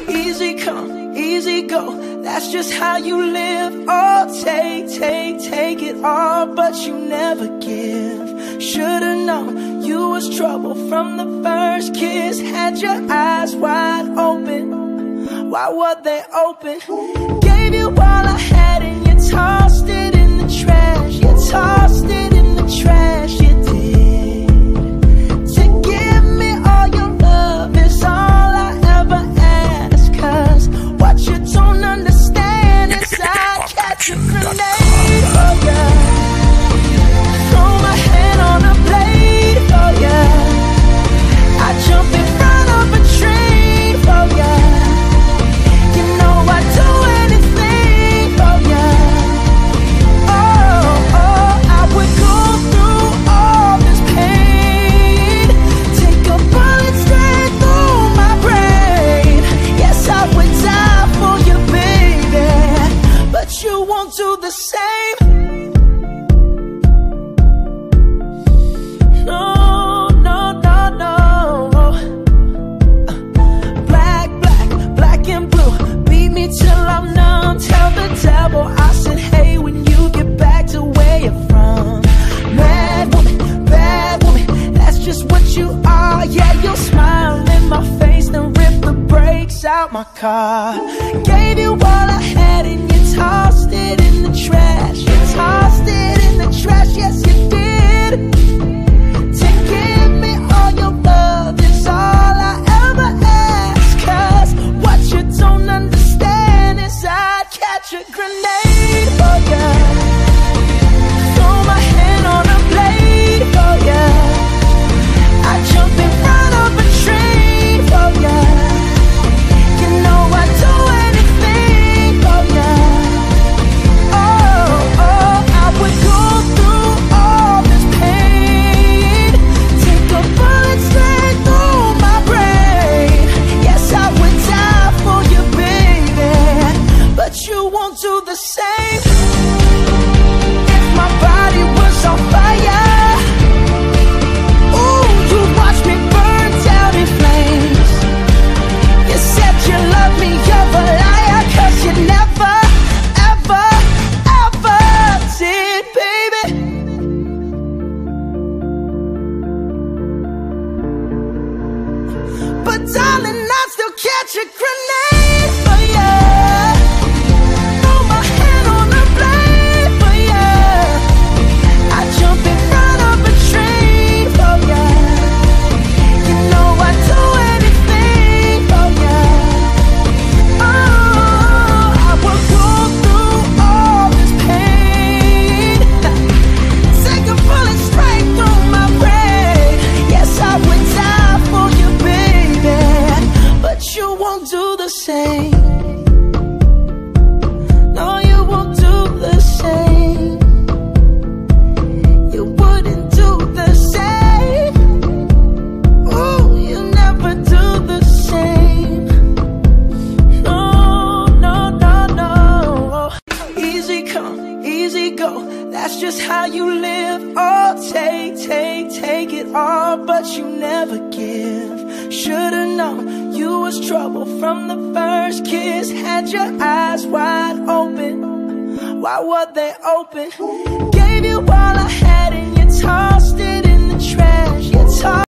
Easy come, easy go, that's just how you live. Oh, take it all, but you never give. Should've known you was trouble from the first kiss. Had your eyes wide open, why were they open? Gave you all I had and you tossed it in the trash. You tossed it in the trash, you did. To give me all your love is all I ever ask. Cause what you don't understand is I'd catch a grenade for ya. Throw my hand on a blade for ya. I jump in front of a train for ya. You know I'd do anything for ya. Oh, I would go through all this pain. Take a bullet straight through my brain. Yes, I would die for you, baby, but you won't do the same. Till I'm numb, tell the devil I said hey when you get back to where you're from. Bad woman, that's just what you are. Yeah, you'll smile in my face, then rip the brakes out my car. Gave you all I had and you tossed it in the trash. You tossed it in the trash, yes you did. To give me all your love is all I ever ask. Cause what you don't understand is I'd catch a grenade for ya. Throw my hand on a blade for ya. I jump in front of a train for ya. You know I'd do anything for ya. Oh, I would go through all this pain. Take a bullet straight through my brain. Yes, I would die for you, baby, but you won't do the same. If my body was on fire, ooh, you watch me burn down in flames. You said you love me, you're a liar, cause you never, ever, ever did, baby. But darling, I'd still catch a grenade for ya. Throw my hand on a blade for ya. I jump in front of a train for ya. You know I'd do anything for ya. Oh, I would go through all this pain. Take a bullet straight through my brain. Yes, I would die for you, baby, but you won't do the same. No, you won't do the same. You wouldn't do the same. Ooh, you never do the same. No. Easy come, easy go, that's just how you live. Oh, take it all, but you never give. Should've known you was trouble from the first kiss. Had your eyes wide open, why were they open? Gave you all I had and you tossed it in the trash. You tossed